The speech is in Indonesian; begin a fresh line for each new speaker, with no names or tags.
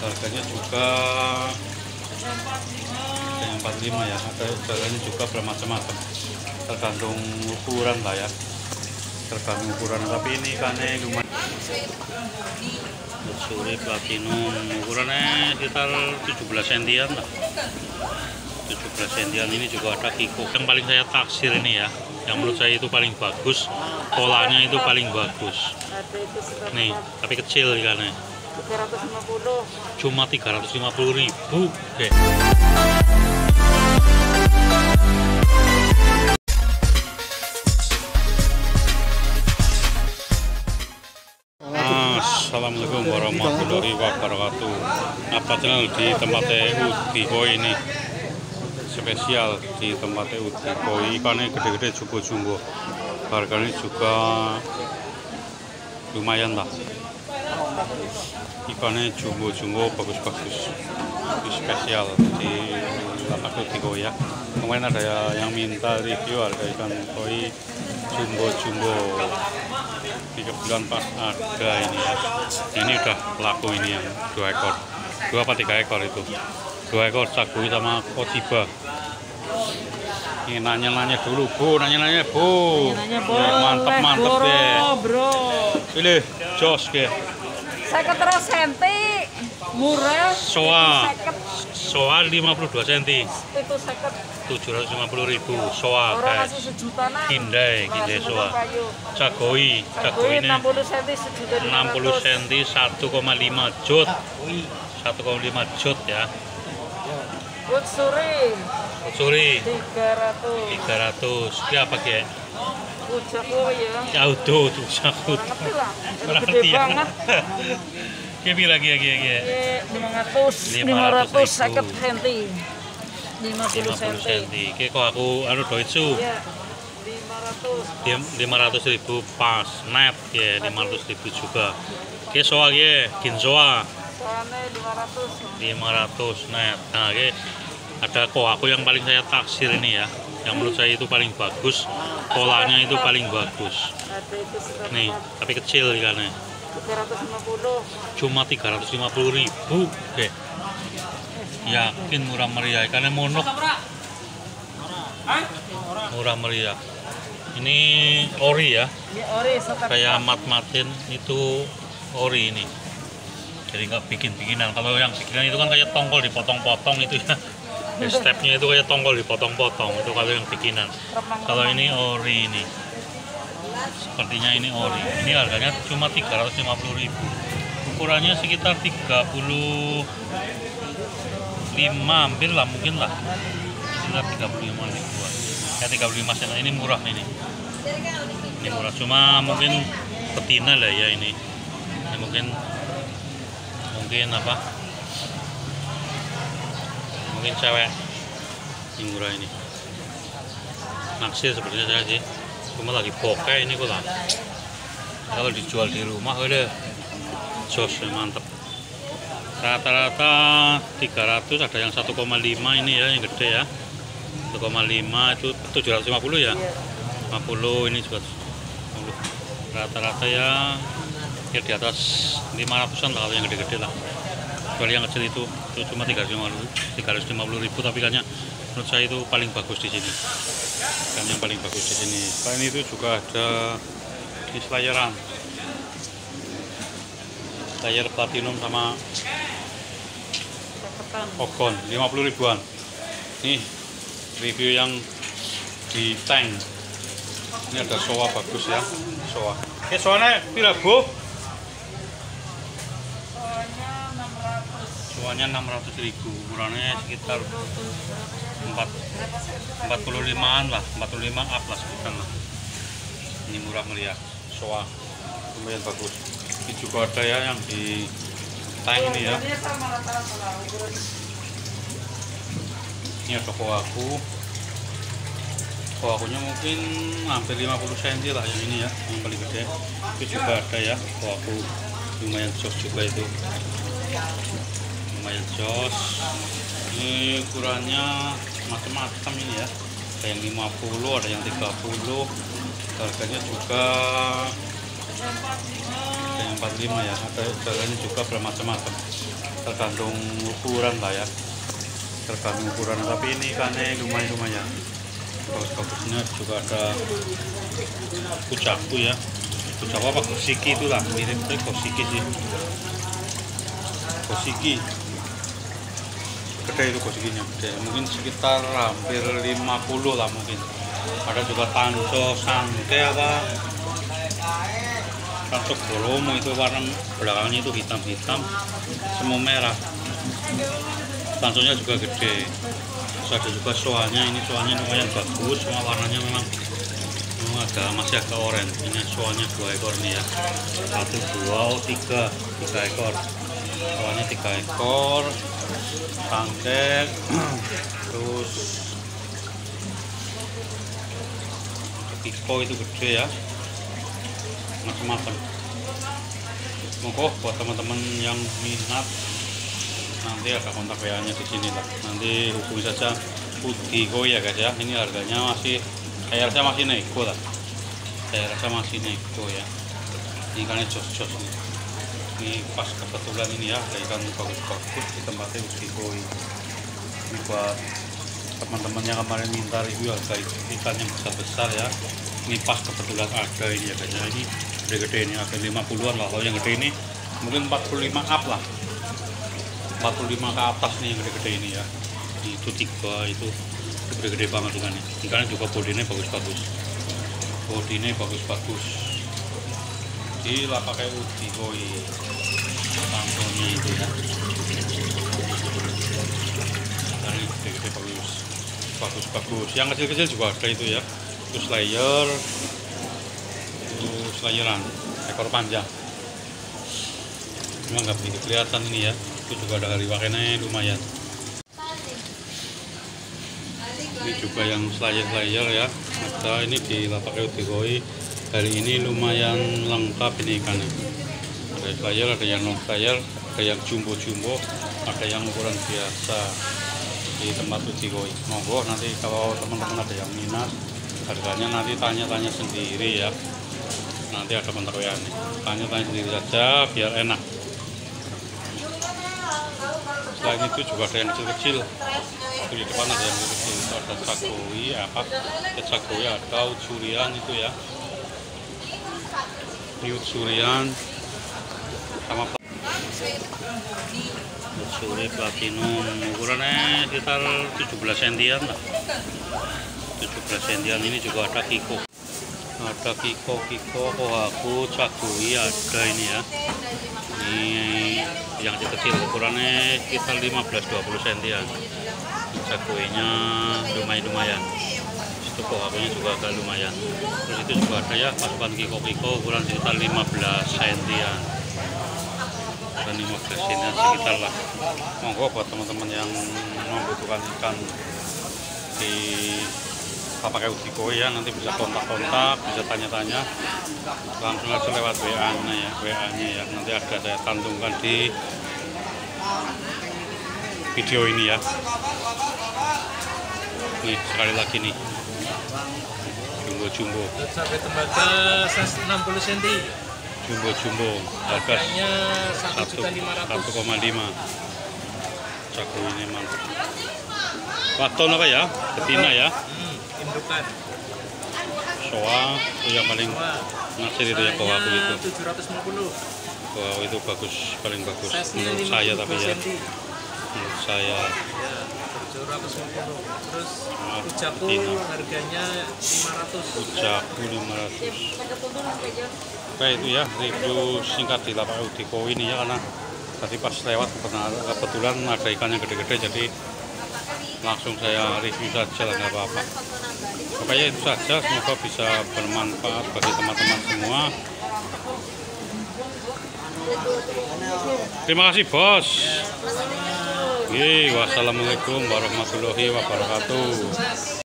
harganya juga ada yang 45 ya, ada harganya juga bermacam-macam, tergantung ukuran lah ya, tergantung ukuran. Tapi ini ikannya lumayan. Suri platinum ukurannya sekitar 17 cm lah, 17 cm. Ini juga ada kiko yang paling saya taksir ini ya, yang menurut saya itu paling bagus, polanya itu paling bagus nih, tapi kecil ikannya.
350.
Cuma 350.000. Oke. Assalamualaikum warahmatullahi wabarakatuh. Apa channel di tempatnya Udi Koi ini spesial di tempatnya Udi Koi. Ikannya gede-gede, jumbo-jumbo. Harganya juga lumayan lah. Ikannya jumbo-jumbo, bagus-bagus. Spesial di tempat Udi Koi ya. Kemarin ada yang minta review harga ikan koi jumbo-jumbo. 3 bulan pas ada ini ya. Ini udah laku ini yang 2 ekor. 2 apa 3 ekor itu. 2 ekor sagui sama kotiba. Ini nanya-nanya dulu, Bu. Nanya-nanya, Bu. Mantep-mantep deh.
Bro.
Pilih jos ke.
52 cm. Murah.
Soa 52 cm.
Itu
750.000 soa
orang
guys.
kasih sejutaan.
Kindai soa. Cagoi ini
60 cm sejuta
60 cm 1,5 jut. 1,5 jut ya. Utsuri 300. Ini apa ki?
Ujaku ya.
Auto tujaku.
Gede banget.
Ki lagi ya.
550 cm. 50 cm.
Ki kok aku doitsu.
Iya.
500.000 pas net ya, 500.000 juga. Ki soa ki, ginsoa.
Soalnya
500 net. Nah, ini ada aku yang paling saya taksir ini ya, yang menurut saya itu paling bagus, polanya itu paling bagus.
ada itu
Nih, tapi kecil ikannya.
350.
Cuma 350.000. Oke. Yakin murah meriah, ikannya monok. Murah meriah. Ini ori ya.
Ya, ori
Kayak mat-matin itu ori ini. Jadi nggak bikin-bikinan. Kalau yang bikinan itu kan kayak tongkol dipotong-potong itu ya. Stepnya itu kayak tongkol dipotong-potong. Itu kalau yang bikinan. Kalau ini ori ini. Sepertinya ini ori. Ini harganya cuma 350.000. Ukurannya sekitar 35 hampir lah mungkin lah. Sekitar 35 ribuan. Ya 35 cm ini murah ini. Ini murah. Cuma mungkin betina lah ya ini. Ini mungkin apa? Mungkin cewek. Ini murah ini. Naksir sepertinya saya sih. Cuma lagi bokeh ini kok lah. Kalau dijual di rumah udah jos mantep. Rata-rata 300, ada yang 1,5 ini ya, yang gede ya. 1,5 itu 750 ya. 50 ini juga 50. Rata-rata ya di atas 500-an lah kalau yang gede-gede lah. Kecuali yang kecil itu cuma 350.000, tapi ikannya menurut saya itu paling bagus di sini. Ikan yang paling bagus di sini. Selain itu juga ada di slayeran. Slayer platinum sama ogon 50 ribuan. Nih review yang di tank. Ini ada soa bagus ya, soa. Soalnya pira Bu? Soalnya 600.000, ukurannya sekitar 45-an lah, 45 up lah sekitar lah. Ini murah meriah, soa lumayan bagus. Ini juga ada ya yang di tank ini ya. Ini ada koakunya mungkin hampir 50 cm lah yang ini ya, yang paling gede. Itu juga ada ya koaku, lumayan jos juga itu, lumayan jos. Ini ukurannya macam-macam ini ya, ada yang 50, ada yang 30. Harganya juga ada yang 45 ya, ada harganya juga bermacam-macam, tergantung ukuran lah ya, tergantung ukuran. Tapi ini ikannya lumayan bagus-bagusnya. Juga ada kucaku ya, kucaku apa kosiki itulah, mirip kosiki sih, kosiki gede itu, kosikinya gede, mungkin sekitar hampir 50 lah mungkin. Ada juga tanso sangke apa, tanso goromo itu warna belakangnya itu hitam-hitam semu merah, tansonya juga gede. Terus ada juga soanya, ini soanya lumayan bagus, cuma warnanya memang masih agak oranye. Ini soanya 2 ekor nih ya, 1, 2, 3 ekor, soalnya 3 ekor sangke. Terus piko itu gede ya, macam-macam. Monggo buat teman-teman yang minat, nanti ada kontak WA-nya di sini lah, nanti hubungi saja Udiko ya guys ya. Ini harganya masih, saya rasa masih nego lah, saya rasa masih nego ya. Ini ikannya jos-jos nih, ini pas kebetulan ini ya, ada ikan bagus-bagus di tempatnya Udiko. Ini buat teman-teman yang kemarin minta review harga ikan yang besar-besar ya, ini pas kebetulan ada ini ya guys ya. Ini gede-gede, ini ada 50-an lah. Kalau yang gede ini mungkin 45 up lah, 45 ke atas nih yang gede-gede ini ya. Itu 3 itu gede-gede banget ikannya. Ikannya juga bodinya bagus-bagus, bodinya bagus-bagus. Gila pakai Udiko tampilnya itu ya. Ini gede-gede bagus-bagus. Yang kecil-kecil juga ada itu ya. Itu slayer, itu slayeran ekor panjang. Cuma nggak begitu kelihatan ini ya. Itu juga ada hari wakenya lumayan. Ini juga yang slayer ya. Ada ini di lapak Udiko. Hari ini lumayan lengkap ini ikannya. Ada slayer, ada yang non slayer, ada yang jumbo-jumbo, ada yang ukuran biasa di tempat Udiko. Monggo nanti kalau teman-teman ada yang minat, harganya nanti tanya-tanya sendiri ya. Nanti ada kontak WA nih, tanya-tanya sendiri saja biar enak. Selain itu juga ada yang kecil-kecil. Itu di depan ada yang kecil, itu ada sakoi apa? Sakoi ada utsurian itu ya. Ini utsurian sama utsuri platinum, ukurannya sekitar 17 cm lah. 17 cm. Ini juga ada kiko. Ada kiko, kohaku, cakui ada ini ya. Ini yang kecil, ukurannya sekitar 15-20 cm. Cakuinya lumayan. Itu kohakunya juga agak lumayan. Terus itu juga ada ya pasukan kiko ukuran sekitar 15 cm. Dan 15 cm sekitar lah. Monggo buat teman-teman yang membutuhkan ikan di pakai Udiko ya, nanti bisa kontak-kontak, bisa tanya-tanya, langsung aja lewat WA-nya ya. Nanti ada saya cantumkan di video ini ya. Nih sekali lagi nih, jumbo
sampai tembaga 60 cm,
jumbo harganya
1.500.000.
1,5. Caku ini mantap. Waton apa ya, betina ya,
indukan
soa itu yang paling nasir itu ya, kohaku itu
750.
Kohaku itu bagus, paling bagus menurut saya. Tapi ya menurut saya
ya 750. Terus ujaku harganya 500.
ujaku 500. Oke, itu ya review singkat di lapak Udiko ini ya, karena tadi pas lewat kebetulan ada ikan yang gede-gede, jadi langsung saya review saja lah, nggak apa-apa. Pokoknya itu saja, semoga bisa bermanfaat bagi teman-teman semua. Terima kasih bos. Wassalamualaikum warahmatullahi wabarakatuh.